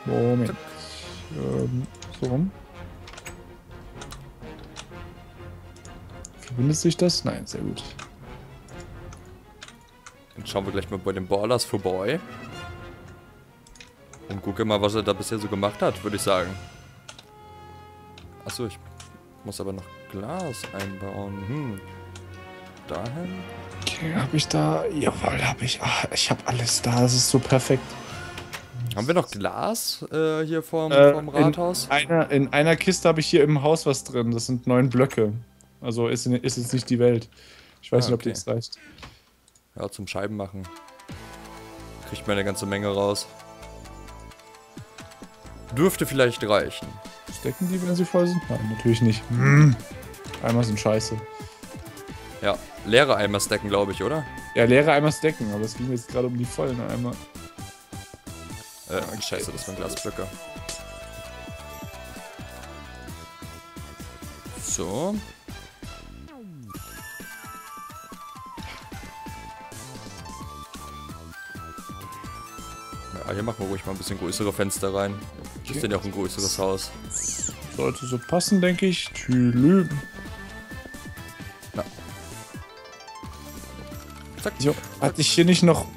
Moment. So rum. Verbindet sich das? Nein, sehr gut. Dann schauen wir gleich mal bei den Ballers vorbei. Und gucke mal, was er da bisher so gemacht hat, würde ich sagen. Achso, ich muss aber noch Glas einbauen. Dahin. Okay, habe ich da? Jawohl, habe ich. Ach, ich habe alles da. Das ist so perfekt. Haben wir noch Glas hier vorm Rathaus? In einer Kiste habe ich hier im Haus was drin. Das sind 9 Blöcke. Also ist jetzt nicht die Welt. Ich weiß nicht, ob das reicht. Ja, zum Scheiben machen. Kriegt man eine ganze Menge raus. Dürfte vielleicht reichen. Stecken die, wenn sie voll sind? Nein, natürlich nicht. Eimer sind scheiße. Ja, leere Eimer stacken, glaube ich, oder? Ja, leere Eimer stacken, aber es ging jetzt gerade um die vollen Eimer. Scheiße, das waren Glasblöcke. So. Ja, hier machen wir ruhig mal ein bisschen größere Fenster rein. Das ist denn ja auch ein größeres Haus. Sollte so passen, denke ich. Tülü. Na. Zack. So, hatte ich hier nicht noch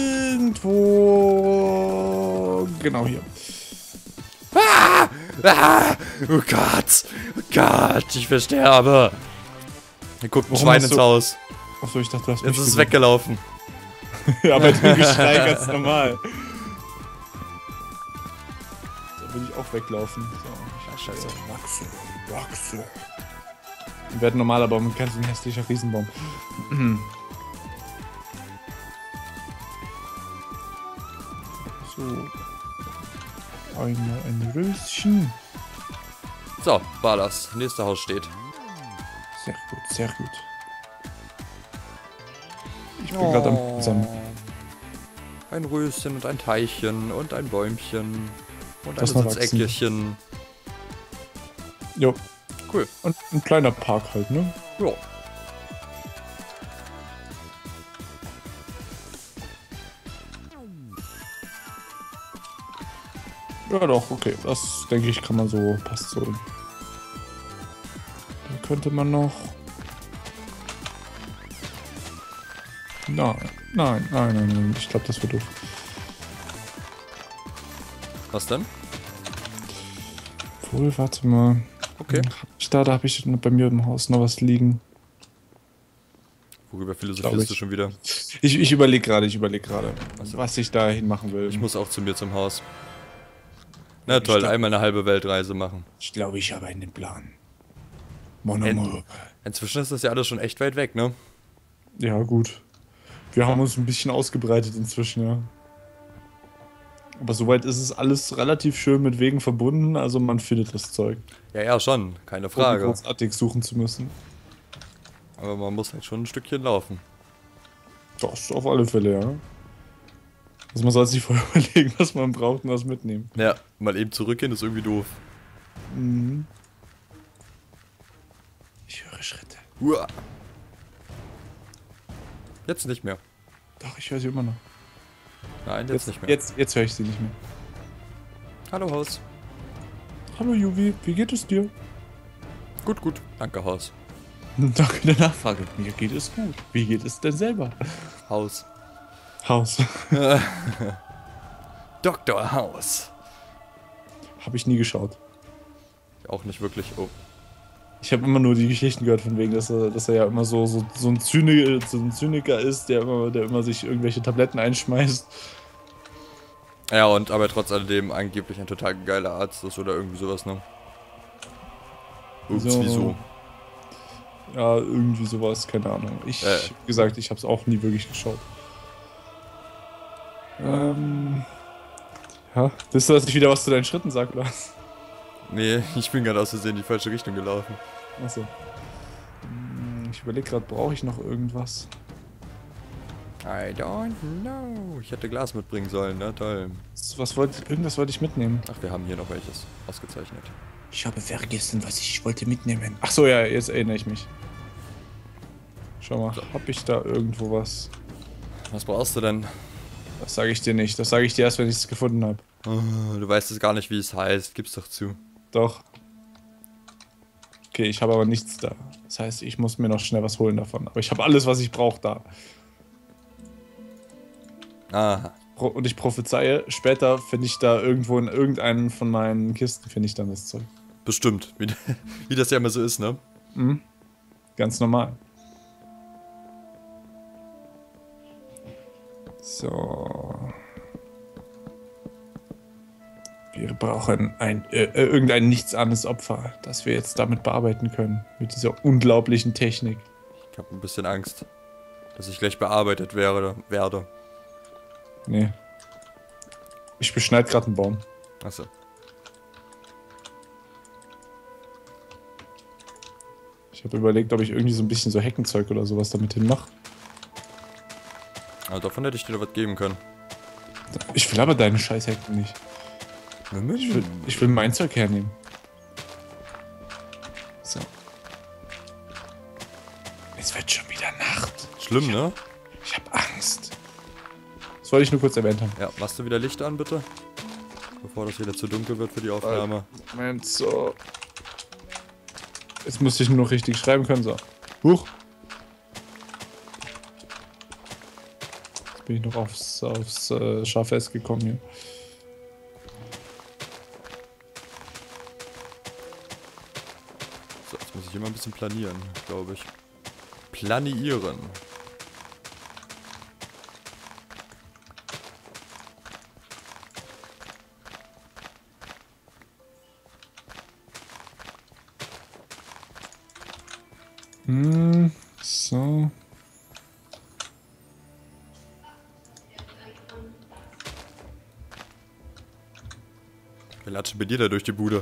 irgendwo... Genau hier. Ah! Ah! Oh Gott! Oh Gott! Ich versterbe! Hier guckt ein Schwein ins Haus. Achso, ich dachte, du hast Jetzt ist es weggelaufen. Ja, bei dem Geschrei ganz normal. Da will ich auch weglaufen. So, Scheiße. Wachse. Wir werden normaler Baum, ganz ein hässlicher Riesenbaum. So. Ein Röschen. So, war das. Nächste Haus steht. Sehr gut, sehr gut. Ich bin gerade am Sammeln. Ein Röschen und ein Teichchen und ein Bäumchen und ein Das noch wachsen. Sitzäckchen. Jo. Cool. Und ein kleiner Park halt, ne? Ja. Ja doch, okay. Das denke ich kann man so, passt so. Dann könnte man noch... Nein. Ich glaube, das wird doof. Was denn? Obwohl, warte mal. Okay. Da habe ich bei mir im Haus noch was liegen. Worüber philosophierst du schon wieder? Ich überlege gerade, Also, was ich da hin machen will. ich muss auch zu mir zum Haus. Na toll, einmal eine halbe Weltreise machen. Ich glaube, ich habe einen Plan. Inzwischen ist das ja alles schon echt weit weg, ne? Ja, gut. Wir haben uns ein bisschen ausgebreitet inzwischen, ja. Aber soweit ist es alles relativ schön mit Wegen verbunden, also man findet das Zeug. Ja, schon, keine Ohne Frage. großartig suchen zu müssen. Aber man muss halt schon ein Stückchen laufen. Das auf alle Fälle, ja. Also man soll sich vorher überlegen, was man braucht und was mitnehmen. Ja, mal eben zurückgehen ist irgendwie doof. Mhm. Ich höre Schritte. Uah. Jetzt nicht mehr. Doch, ich höre sie immer noch. Nein, jetzt nicht mehr. Jetzt höre ich sie nicht mehr. Hallo Haus. Hallo Juvi, wie geht es dir? Gut, danke Haus. Danke der Nachfrage. Mir geht es gut. Wie geht es denn selber? Haus. Haus. Dr. Haus. Habe ich nie geschaut. Auch nicht wirklich. Oh. Ich habe immer nur die Geschichten gehört, von wegen, dass er ja immer so ein Zyniker ist, der immer sich irgendwelche Tabletten einschmeißt. Ja, und aber trotz alledem angeblich ein total geiler Arzt ist oder irgendwie sowas, ne? Ups, So. wieso? Ja, irgendwie sowas, keine Ahnung. Wie gesagt, ich habe es auch nie wirklich geschaut. Ja, willst du, dass ich wieder was zu deinen Schritten sag, Lars? Nee, ich bin gerade aus Versehen in die falsche Richtung gelaufen. Achso. Ich überlege gerade, brauche ich noch irgendwas? I don't know. Ich hätte Glas mitbringen sollen, ne? Toll. Irgendwas wollte ich mitnehmen. Ach, wir haben hier noch welches. Ausgezeichnet. Ich habe vergessen, was ich wollte mitnehmen. Ach so, ja, jetzt erinnere ich mich. Schau mal, hab ich da irgendwo was? Was brauchst du denn? Das sage ich dir nicht. Das sage ich dir erst, wenn ich es gefunden habe. Oh, du weißt es gar nicht, wie es heißt. Gib's doch zu. Doch. Okay, ich habe aber nichts da. Das heißt, ich muss mir noch schnell was holen davon. Aber ich habe alles, was ich brauche da. Aha. Und ich prophezeie, später finde ich da irgendwo in irgendeinen von meinen Kisten, finde ich dann das Zeug. Bestimmt. Wie das ja immer so ist, ne? Mhm. Ganz normal. So. Wir brauchen irgendein nichtsahnes Opfer, das wir jetzt damit bearbeiten können. Mit dieser unglaublichen Technik. Ich habe ein bisschen Angst, dass ich gleich bearbeitet werde. Nee. Ich beschneide gerade einen Baum. Achso. Ich habe überlegt, ob ich irgendwie so ein bisschen so Heckenzeug oder sowas damit hinmache. Aber davon hätte ich dir was geben können. Ich will aber deine Scheißhecken nicht. Ich will mein Zeug hernehmen. So. Es wird schon wieder Nacht. Schlimm, ne? Ich hab Angst. Das wollte ich nur kurz erwähnt haben. Ja, machst du wieder Licht an, bitte? Bevor das wieder zu dunkel wird für die Aufnahme. Moment, so. Jetzt musste ich nur noch richtig schreiben können, so. Huch. Jetzt bin ich noch aufs Schafest gekommen hier. So, jetzt muss ich immer ein bisschen planieren, glaube ich. Planieren. So. Wir latschen bei dir da durch die Bude.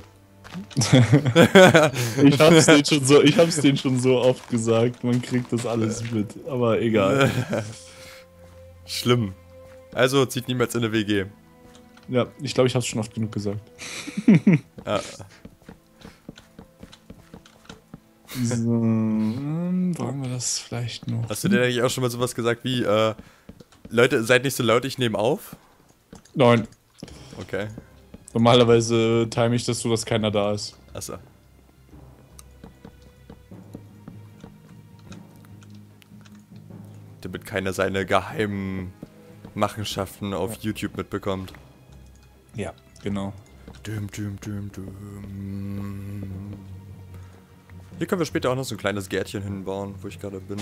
Ich hab's denen schon so oft gesagt, man kriegt das alles mit, aber egal. Schlimm. Also zieht niemals in eine WG. Ja, ich glaube, ich hab's schon oft genug gesagt. Ja. So, wollen wir das vielleicht noch? Hast du denn eigentlich auch schon mal sowas gesagt wie, Leute, seid nicht so laut, ich nehme auf? Nein. Okay. Normalerweise time ich das so, dass keiner da ist. Achso. Damit keiner seine geheimen Machenschaften auf YouTube mitbekommt. Ja, genau. Düm, düm, düm, düm. Hier können wir später auch noch so ein kleines Gärtchen hinbauen, wo ich gerade bin.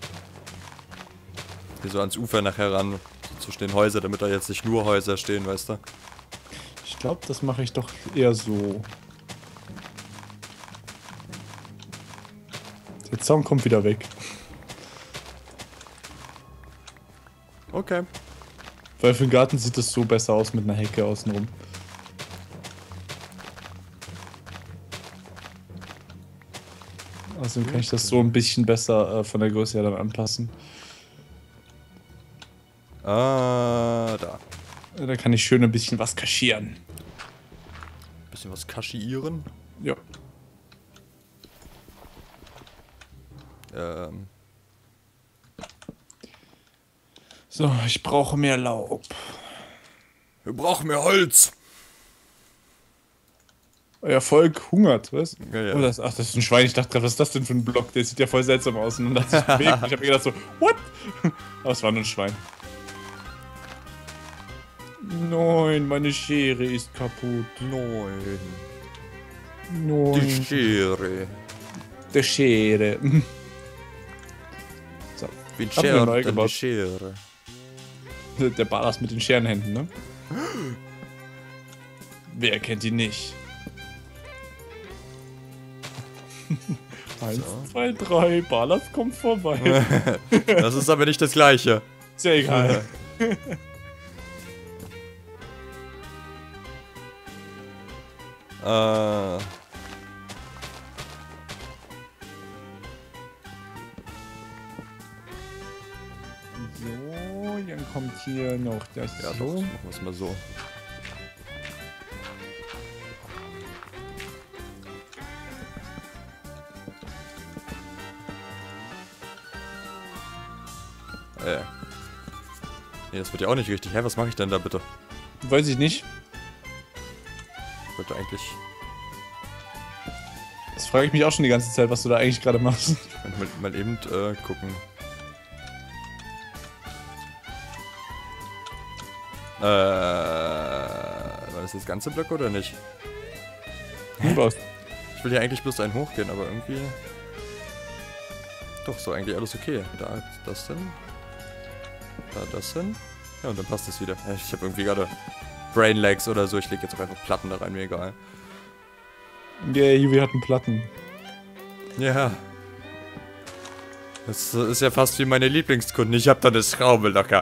Hier so ans Ufer nachher ran, so zwischen den Häusern, damit da jetzt nicht nur Häuser stehen, weißt du? Ich glaube, das mache ich doch eher so. Der Zaun kommt wieder weg. Okay. Weil für den Garten sieht es so besser aus mit einer Hecke außenrum. Außerdem kann ich das so ein bisschen besser von der Größe her dann anpassen. Ah, da. Da kann ich schön ein bisschen was kaschieren. Bisschen was kaschieren. Ja. So, ich brauche mehr Laub. Wir brauchen mehr Holz. Euer Volk hungert, was? Ja, ja. Oh, das ist ein Schwein. Ich dachte gerade, was ist das denn für ein Block? Der sieht ja voll seltsam aus. Und dann hat sich bewegt. Ich habe mir gedacht so, what? Aber es war nur ein Schwein. Nein, meine Schere ist kaputt. Nein. Nein. Die Schere. Der Schere. So. Wie ein Hab mir neu Schere, gebaut. die Schere. Der Balas mit den Scherenhänden, ne? Wer kennt ihn nicht? 1, 2, 3, Balas kommt vorbei. Das ist aber nicht das Gleiche. Ist ja egal. So, dann kommt hier noch das Ja, so. doch, machen wir es mal so. Nee, das wird ja auch nicht richtig. Hä, was mache ich denn da bitte? Weiß ich nicht. Ich wollte eigentlich... Das frage ich mich auch schon die ganze Zeit, was du da eigentlich gerade machst. Mal eben gucken. War das jetzt ganze Blöcke oder nicht? Was? Ich will hier eigentlich bloß einen hochgehen, aber irgendwie... Doch, so eigentlich alles okay. Da das hin. Da das hin. Ja, und dann passt es wieder. Ich habe irgendwie gerade Brain Lags oder so. Ich lege jetzt auch einfach Platten da rein, mir egal. Yeah, wir hatten Platten. Ja. Das ist ja fast wie meine Lieblingskunden. Ich hab da eine Schraube locker.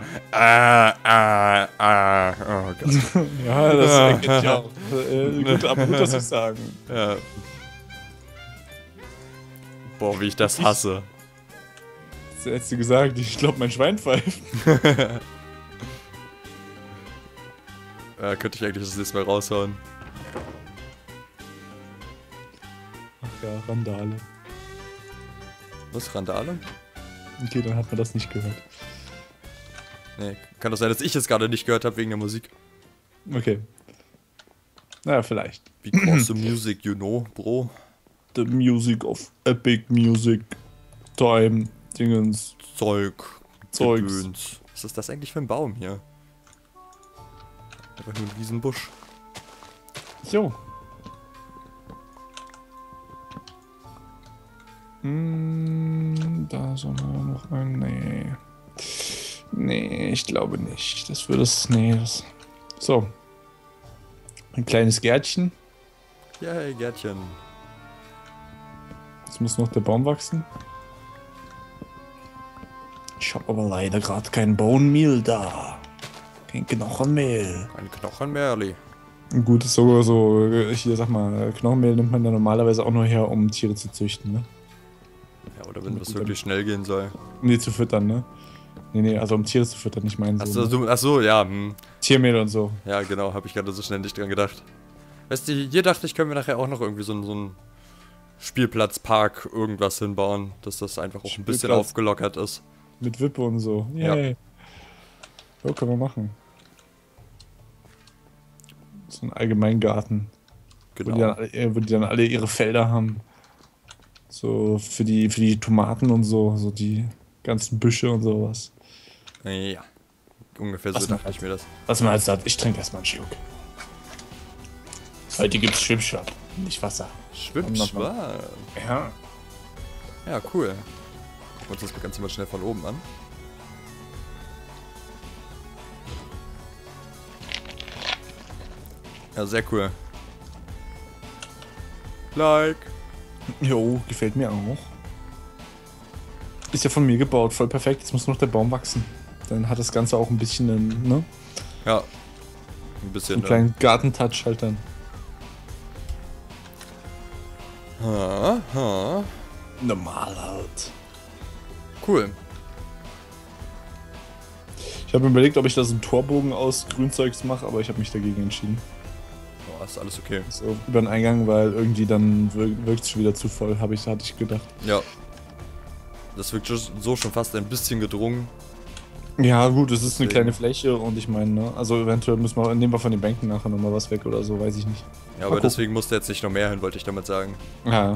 Oh Gott. Ja, das geht ja auch. Gut, aber gut, dass ich sagen. Ja. Boah, wie ich das hasse. Das hättest du gesagt, ich glaube, mein Schwein pfeift. Ja, könnte ich eigentlich das nächste Mal raushauen. Ach ja, Randale. Was, Randale? Okay, dann hat man das nicht gehört. Nee, kann doch sein, dass ich es gerade nicht gehört habe wegen der Musik. Okay. Naja, vielleicht. Because the music, you know, bro. The music of epic music. Time. Dingens. Zeugs. Gedöns. Was ist das eigentlich für ein Baum hier? Einfach nur ein Riesenbusch. Jo. Da soll man noch ein. Nee. Nee, ich glaube nicht. Das würde es. Nee, das. So. Ein kleines Gärtchen. Yay, Gärtchen. Jetzt muss noch der Baum wachsen. Ich habe aber leider gerade kein Bone Meal da. Kein Knochenmehl. Ein Knochenmerli. Gut, ist sogar so. Hier, sag mal, Knochenmehl nimmt man ja normalerweise auch nur her, um Tiere zu züchten, ne? Ja, oder wenn das wirklich schnell gehen soll. Nee, zu füttern, ne? Nee, also um Tiere zu füttern, ich meine so. Achso, ja. Tiermehl und so. Ja, genau, habe ich gerade so schnell nicht dran gedacht. Weißt du, hier dachte ich, können wir nachher auch noch irgendwie so einen Spielplatz, Park, irgendwas hinbauen, dass das einfach auch ein bisschen aufgelockert ist. Mit Wippe und so. Yay. Ja. So können wir machen. So ein Allgemeingarten. Genau. Wo die dann alle ihre Felder haben. So für die Tomaten und so. So die ganzen Büsche und sowas. Ja. Ungefähr so dachte ich mir das. Was man halt sagt, ich trinke erstmal einen Schluck. Heute gibt's Schwimmschwapp, nicht Wasser. Schwimmschwapp? Ja. Ja, cool. Gucken wir uns das Ganze mal schnell von oben an. Ja, sehr cool. Like. Jo, gefällt mir auch. Ist ja von mir gebaut, voll perfekt. Jetzt muss noch der Baum wachsen. Dann hat das Ganze auch ein bisschen einen, ne? Ja. Ein bisschen. Einen kleinen Gartentouch halt dann. Normal halt. Cool. Ich habe mir überlegt, ob ich da so einen Torbogen aus Grünzeugs mache, aber ich habe mich dagegen entschieden. Oh, ist alles okay. So über den Eingang, weil irgendwie dann wirkt es schon wieder zu voll, hatte ich gedacht. Ja. Das wirkt so schon fast ein bisschen gedrungen. Ja gut, es ist eine kleine Fläche und ich meine, ne, also eventuell nehmen wir von den Bänken nachher nochmal was weg oder so, weiß ich nicht. Ja, aber deswegen musste jetzt nicht noch mehr hin, wollte ich damit sagen. Ja.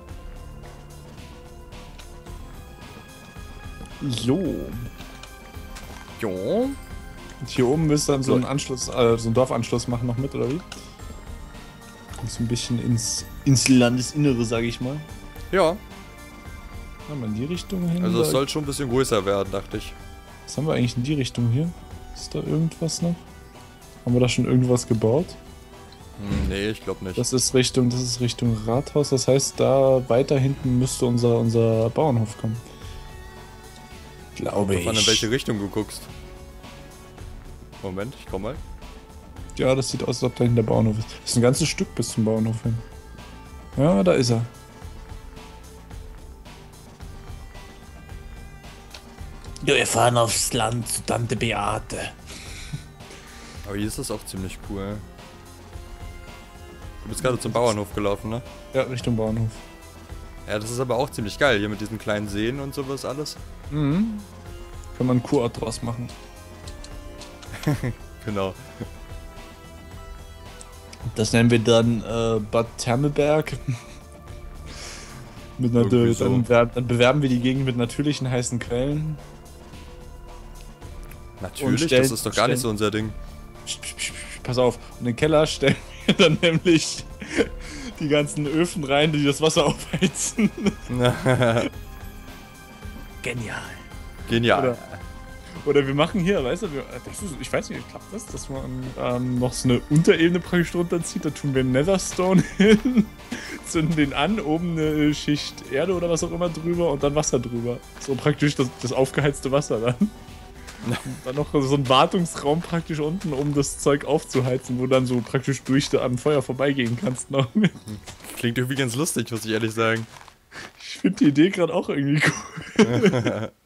Jo. Jo. Und hier oben willst du dann so einen Anschluss, so einen Dorfanschluss machen noch mit, oder wie? So ein bisschen ins Landesinnere, sage ich mal. Ja. Haben wir in die Richtung hin? Also es soll schon ein bisschen größer werden, dachte ich. Was haben wir eigentlich in die Richtung hier? Ist da irgendwas noch? Haben wir da schon irgendwas gebaut? Nee, ich glaube nicht. Das ist Richtung Rathaus, das heißt, da weiter hinten müsste unser Bauernhof kommen. Glaube ich. In welche Richtung du guckst. Moment, ich komm mal. Ja, das sieht aus, als ob da hinten der Bauernhof ist. Das ist ein ganzes Stück bis zum Bauernhof hin. Ja, da ist er. Ja, wir fahren aufs Land zu Tante Beate. Aber hier ist das auch ziemlich cool. Du bist gerade zum Bauernhof gelaufen, ne? Ja, Richtung Bauernhof. Ja, das ist aber auch ziemlich geil, hier mit diesen kleinen Seen und sowas alles. Mhm. Kann man einen Kurort draus machen. Genau. Das nennen wir dann Bad Thermelberg. So. Dann bewerben wir die Gegend mit natürlichen heißen Quellen. Natürlich, das ist doch gar nicht so unser Ding. Pass auf, und den Keller stellen wir dann nämlich die ganzen Öfen rein, die das Wasser aufheizen. Genial. Genial. Oder wir machen hier, weißt du, ich weiß nicht, klappt das, dass man noch so eine Unterebene praktisch drunter zieht, da tun wir Netherstone hin, zünden den an, oben eine Schicht Erde oder was auch immer drüber und dann Wasser drüber. So praktisch das aufgeheizte Wasser dann. Und dann noch so ein Wartungsraum praktisch unten, um das Zeug aufzuheizen, wo dann so praktisch am Feuer vorbeigehen kannst noch. Klingt irgendwie ganz lustig, muss ich ehrlich sagen. Ich finde die Idee gerade auch irgendwie cool.